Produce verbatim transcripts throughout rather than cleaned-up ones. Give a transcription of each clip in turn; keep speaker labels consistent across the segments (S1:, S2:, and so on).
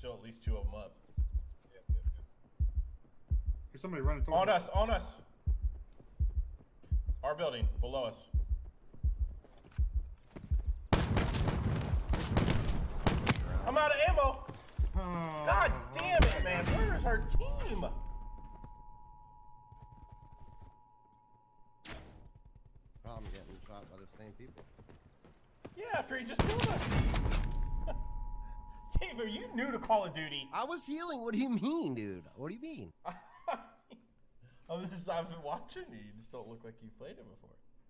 S1: still at least two of them up.
S2: Yep, yep, yep.
S3: There's somebody running towards
S1: On us, on us. Our building, below us. I'm out of ammo.
S3: Oh,
S1: God damn it, man. Where is our team?
S4: Oh, I'm getting shot by the same people.
S1: Yeah, after he just killed us. Dave, are you new to Call of Duty?
S4: I was healing. What do you mean, dude? What do you mean?
S1: Oh, this is, I've been watching you. You just don't look like you've played it before.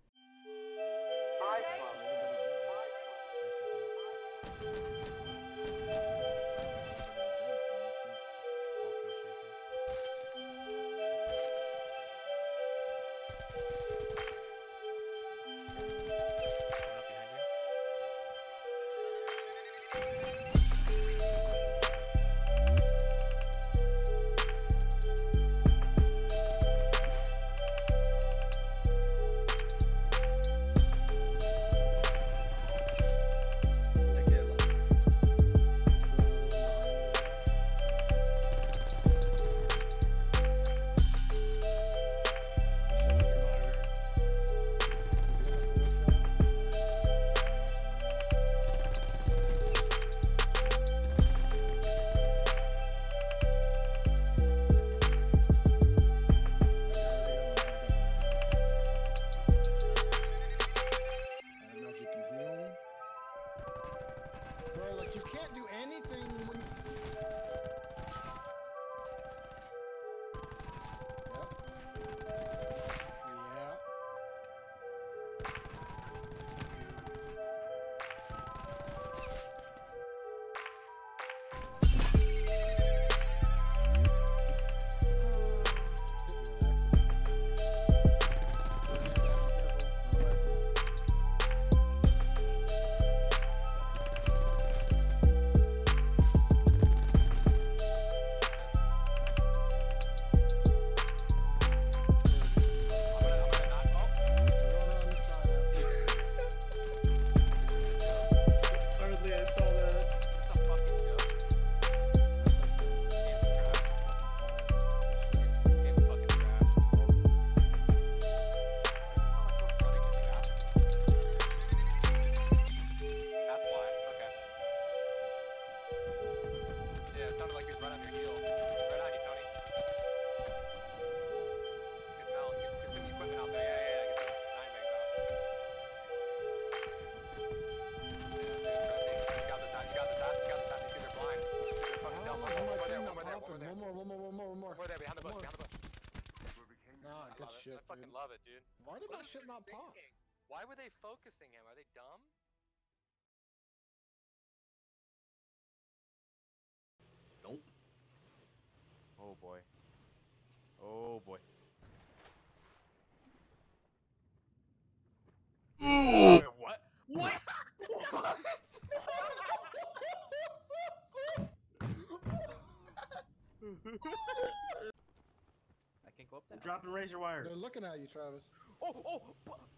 S2: Shit, I fucking dude. love it, dude.
S5: Why did my shit not pop?
S2: Why were they focusing him? Are they dumb?
S5: Nope.
S2: Oh boy. Oh boy. Wait, what? What? What?
S6: I can't go up there.
S3: Dropping razor wire.
S5: They're looking at you, Travis.
S2: Oh, oh!